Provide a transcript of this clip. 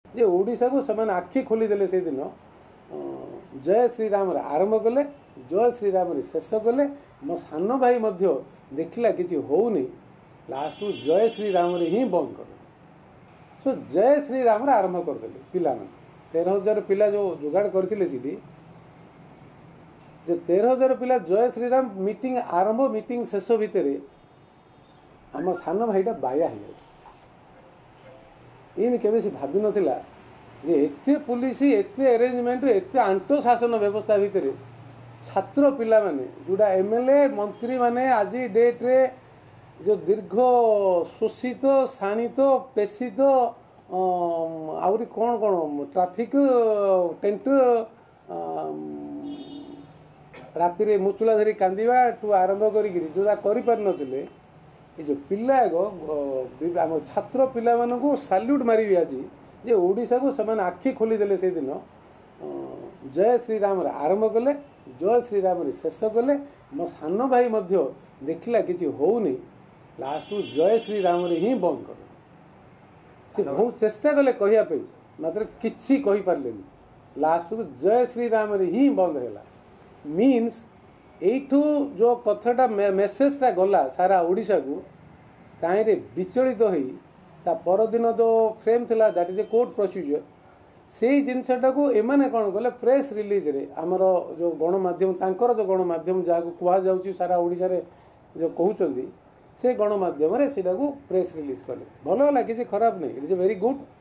जे ओडिशा को से आखि खोलीदे से दिन जय श्रीराम आरंभ कले जय श्रीराम शेष कले मो सान भाई देखला कि होनी लास्ट जय श्रीराम ही बंद कर सो जय श्रीराम आरंभ करदे पिला 13,000 पिला जो जोगाड़ करते 13,000 पिला जय श्रीराम मीटिंग आरंभ मीटिंग शेष भितर आम सान भाईटा बाया हो इन केबे से भाभी नथिला जे एते पुलिस एते अरेंजमेंट एते आंटो शासन व्यवस्था भितर छात्र पिला माने जोड़ा एमएलए मंत्री माने आज डेट रे जो दीर्घ शोषित शाणित पेशित आउरी कौन कौन ट्राफिक टेंट राति रे मुचुला धरी कांदिबा टू आरंभ करी जोड़ा करि पार नथिले ये जो पिला आम छात्र पिला मानू साल्यूट मारी आज जे ओडिशा को से आखि खोलीदे से दिन जय श्रीराम आरंभ कले जय श्रीराम शेष कले मो सान भाई देखला कि होनी लास्ट जय श्रीराम ही बंद कर से बहुत चेष्टा कले कहवाई मात्र किसी कही पारे लास्ट को जय श्रीराम ही बंद है मीन्स एठू जो कथाटा मेसेजटा गला सारा ओडिशा को कहीं विचलित हो ता परदिन जो फ्रेम थिला that is a court procedure से जिनटा को एमाने कौन कले प्रेस रिलीज रे आमर जो गणमाध्यम तांकर जो गणमाध्यम जहाँ को कह जाऊँ सारा ओडिशा रे जो कहते से गणमाध्यम से प्रेस रिलीज कले भल है किसी खराब नहीं it is a very good